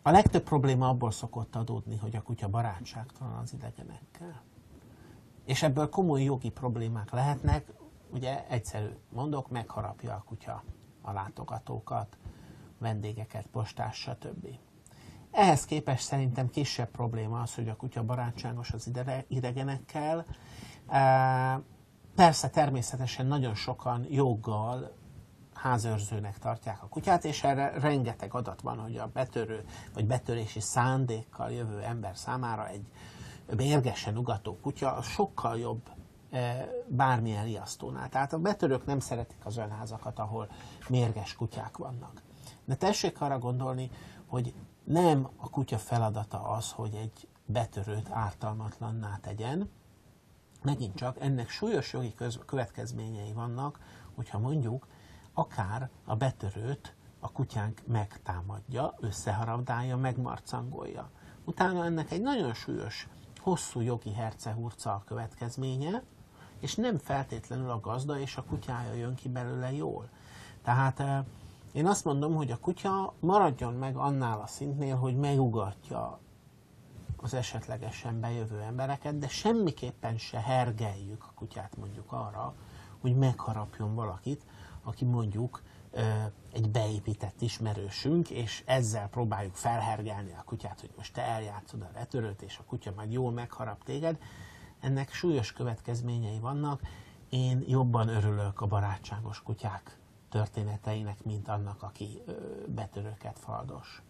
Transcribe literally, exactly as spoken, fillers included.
A legtöbb probléma abból szokott adódni, hogy a kutya barátságtalan az idegenekkel. És ebből komoly jogi problémák lehetnek, ugye egyszerű mondok, megharapja a kutya a látogatókat, vendégeket, postás, stb. Ehhez képest szerintem kisebb probléma az, hogy a kutya barátságos az idegenekkel. Persze természetesen nagyon sokan joggal házőrzőnek tartják a kutyát, és erre rengeteg adat van, hogy a betörő vagy betörési szándékkal jövő ember számára egy mérgesen ugató kutya sokkal jobb bármilyen riasztónál. Tehát a betörők nem szeretik az olyan házakat, ahol mérges kutyák vannak. De tessék arra gondolni, hogy nem a kutya feladata az, hogy egy betörőt ártalmatlanná tegyen. Megint csak ennek súlyos jogi következményei vannak, hogyha mondjuk akár a betörőt a kutyánk megtámadja, összeharabdálja, megmarcangolja. Utána ennek egy nagyon súlyos, hosszú jogi hercehurca a következménye, és nem feltétlenül a gazda és a kutyája jön ki belőle jól. Tehát én azt mondom, hogy a kutya maradjon meg annál a szintnél, hogy megugatja az esetlegesen bejövő embereket, de semmiképpen se hergeljük a kutyát mondjuk arra, hogy megharapjon valakit, aki mondjuk egy beépített ismerősünk, és ezzel próbáljuk felhergelni a kutyát, hogy most te eljátszod a betörőt, és a kutya majd jól megharap téged. Ennek súlyos következményei vannak. Én jobban örülök a barátságos kutyák történeteinek, mint annak, aki betörőket faldos.